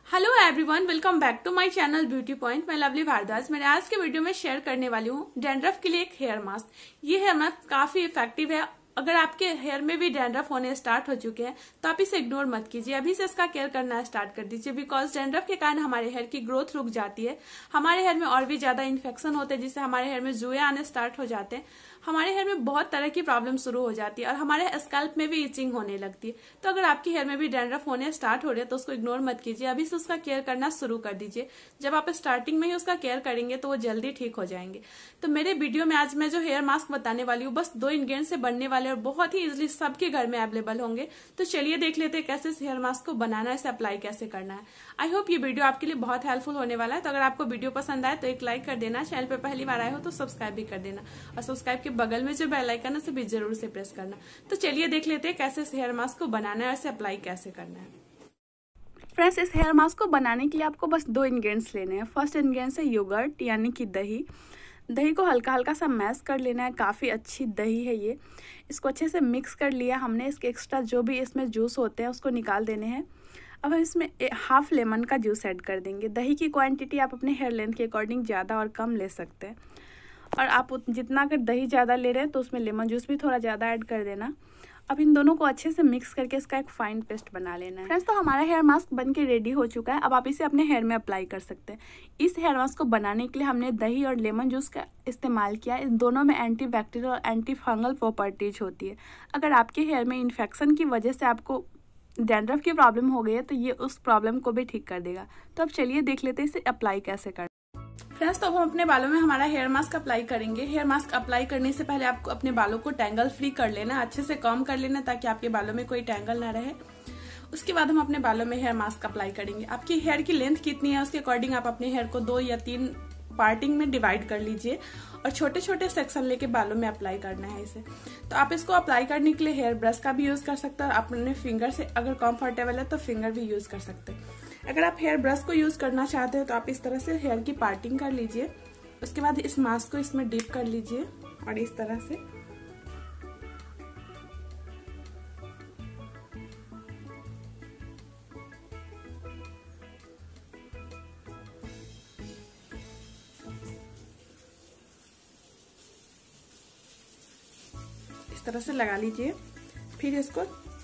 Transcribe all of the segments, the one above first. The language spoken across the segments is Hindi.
Hello everyone, welcome back to my channel beauty point. मैं लवली भारद्वाज। मैंने आज के वीडियो में शेयर करने वाली हूँ डैंड्रफ के लिए एक हेयर मास्क। ये हेयर मास्क काफी इफेक्टिव है। अगर आपके हेयर में भी डैंड्रफ होने स्टार्ट हो चुके हैं तो आप इसे इग्नोर मत कीजिए, अभी से इसका केयर करना स्टार्ट कर दीजिए। बिकॉज डैंड्रफ के कारण हमारे हेयर की ग्रोथ रुक जाती है, हमारे हेयर में और भी ज्यादा इन्फेक्शन होते हैं, जिससे हमारे हेयर में जुए आने स्टार्ट हो जाते हैं, हमारे हेयर में बहुत तरह की प्रॉब्लम शुरू हो जाती है और हमारे स्कैल्प में भी इचिंग होने लगती है। तो अगर आपके हेयर में भी डैंड्रफ होने स्टार्ट हो रहे हैं तो उसको इग्नोर मत कीजिए, अभी से उसका केयर करना शुरू कर दीजिए। जब आप स्टार्टिंग में ही उसका केयर करेंगे तो वो जल्दी ठीक हो जाएंगे। तो मेरे वीडियो में आज मैं जो हेयर मास्क बताने वाली हूँ बस 2 इंग्रेडिएंट से बनने वाले और बहुत ही इजिली सबके घर में अवेलेबल होंगे। तो चलिए देख लेते हैं कैसे इस हेयर मास्क को बनाना है, इसे अप्लाई कैसे करना है। आई होप ये वीडियो आपके लिए बहुत हेल्पफुल होने वाला है। तो अगर आपको वीडियो पसंद आए तो एक लाइक कर देना, चैनल पे पहली बार आए हो तो सब्सक्राइब भी कर देना और सब्सक्राइब के बगल में जो बेल आइकन है उसे भी जरूर से प्रेस करना। तो चलिए देख लेते हैं कैसे इस हेयर मास्क को बनाना है और इसे अप्लाई कैसे करना है। फ्रेंड्स, इस हेयर मास्क को बनाने के लिए आपको बस 2 इंग्रेडिएंट्स लेने हैं। फर्स्ट इंग्रेडिएंट्स है योगर्ट यानी कि दही। दही को हल्का हल्का सा मैश कर लेना है। काफ़ी अच्छी दही है ये। इसको अच्छे से मिक्स कर लिया हमने। इसके एक्स्ट्रा जो भी इसमें जूस होते हैं उसको निकाल देने हैं। अब हम इसमें हाफ लेमन का जूस ऐड कर देंगे। दही की क्वांटिटी आप अपने हेयर लेंथ के अकॉर्डिंग ज़्यादा और कम ले सकते हैं, और आप जितना अगर दही ज़्यादा ले रहे हैं तो उसमें लेमन जूस भी थोड़ा ज़्यादा ऐड कर देना। अब इन दोनों को अच्छे से मिक्स करके इसका एक फाइन पेस्ट बना लेना है। फ्रेंड्स, तो हमारा हेयर मास्क बन के रेडी हो चुका है। अब आप इसे अपने हेयर में अप्लाई कर सकते हैं। इस हेयर मास्क को बनाने के लिए हमने दही और लेमन जूस का इस्तेमाल किया। इन दोनों में एंटी बैक्टीरियल और एंटी फंगल प्रॉपर्टीज होती है। अगर आपके हेयर में इन्फेक्शन की वजह से आपको डैंड्रफ की प्रॉब्लम हो गई है तो ये उस प्रॉब्लम को भी ठीक कर देगा। तो अब चलिए देख लेते हैं इसे अप्लाई कैसे करना। फ्रेंड्स, तो अब हम अपने बालों में हमारा हेयर मास्क अप्लाई करेंगे। हेयर मास्क अप्लाई करने से पहले आपको अपने बालों को टैंगल फ्री कर लेना, अच्छे से कॉम्ब कर लेना ताकि आपके बालों में कोई टैंगल ना रहे। उसके बाद हम अपने बालों में हेयर मास्क अप्लाई करेंगे। आपकी हेयर की लेंथ कितनी है उसके अकॉर्डिंग आप अपने हेयर को 2 या 3 पार्टिंग में डिवाइड कर लीजिए और छोटे छोटे सेक्शन लेके बालों में अप्लाई करना है इसे। तो आप इसको अप्लाई करने के लिए हेयर ब्रश का भी यूज कर सकते हैं और अपने फिंगर से अगर कंफर्टेबल है तो फिंगर भी यूज कर सकते हैं। अगर आप हेयर ब्रश को यूज करना चाहते हैं तो आप इस तरह से हेयर की पार्टिंग कर लीजिए। उसके बाद इस मास्क को इसमें डिप कर लीजिए और इस तरह से इस तरह से लगा लीजिए। फिर इसको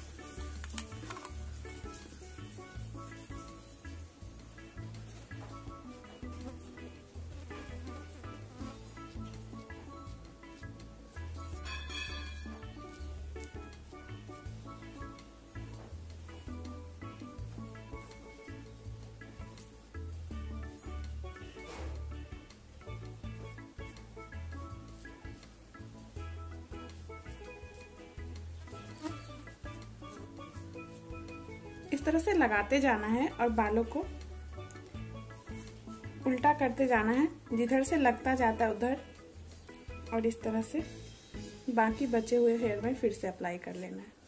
इस तरह से लगाते जाना है और बालों को उल्टा करते जाना है, जिधर से लगता जाता है उधर, और इस तरह से बाकी बचे हुए हेयर में फिर से अप्लाई कर लेना है।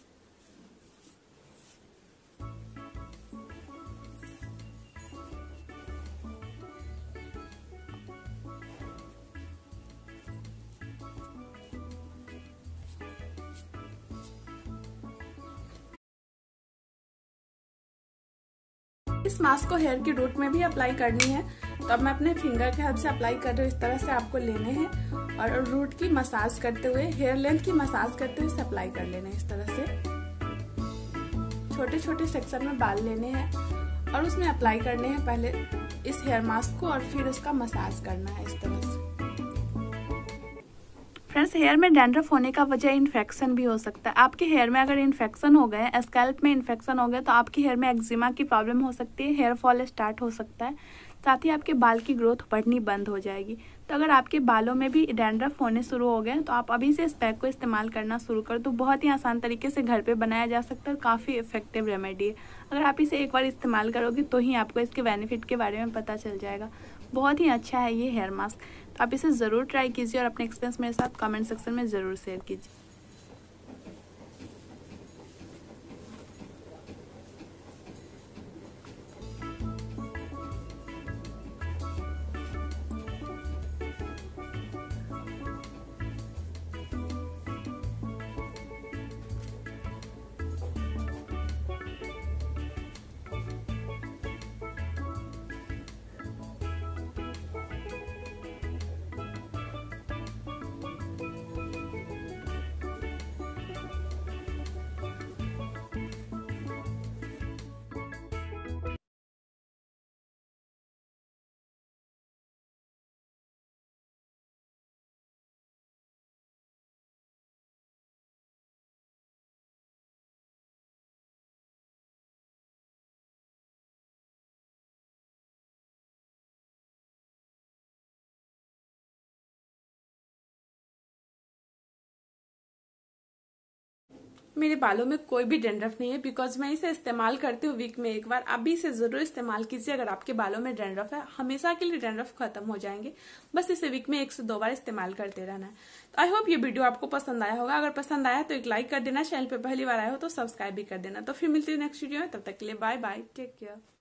इस मास्क को हेयर की रूट में भी अप्लाई करनी है। तो अब मैं अपने फिंगर के हेल्प से अप्लाई कर रही हूँ। इस तरह से आपको लेने हैं और रूट की मसाज करते हुए, हेयर लेंथ की मसाज करते हुए इसे अप्लाई कर लेना है। इस तरह से छोटे छोटे सेक्शन में बाल लेने हैं और उसमें अप्लाई करने हैं पहले इस हेयर मास्क को और फिर उसका मसाज करना है इस तरह से। फ्रेंड्स, हेयर में डैंड्रफ होने का वजह इन्फेक्शन भी हो सकता है। आपके हेयर में अगर इन्फेक्शन हो गए, स्कैल्प में इन्फेक्शन हो गए तो आपके हेयर में एक्जिमा की प्रॉब्लम हो सकती है, हेयर फॉल स्टार्ट हो सकता है, साथ ही आपके बाल की ग्रोथ बढ़नी बंद हो जाएगी। तो अगर आपके बालों में भी डैंड्रफ होने शुरू हो गए तो आप अभी से इस पैक को इस्तेमाल करना शुरू कर दो। बहुत ही आसान तरीके से घर पे बनाया जा सकता है और काफ़ी इफेक्टिव रेमेडी है। अगर आप इसे एक बार इस्तेमाल करोगे तो ही आपको इसके बेनिफिट के बारे में पता चल जाएगा। बहुत ही अच्छा है ये हेयर मास्क। तो आप इसे ज़रूर ट्राई कीजिए और अपने एक्सपीरियंस मेरे साथ कमेंट सेक्शन में ज़रूर शेयर कीजिए। मेरे बालों में कोई भी डैंड्रफ नहीं है, बिकॉज मैं इसे इस्तेमाल करती हूँ वीक में एक बार। आप भी इसे जरूर इस्तेमाल कीजिए अगर आपके बालों में डैंड्रफ है, हमेशा के लिए डैंड्रफ खत्म हो जाएंगे। बस इसे वीक में 1 से 2 बार इस्तेमाल करते रहना है। तो आई होप ये वीडियो आपको पसंद आया होगा। अगर पसंद आया तो एक लाइक कर देना, चैनल पे पहली बार आए हो तो सब्सक्राइब भी कर देना। तो फिर मिलती हूँ नेक्स्ट वीडियो में, तब तक के लिए बाय बाय, टेक केयर।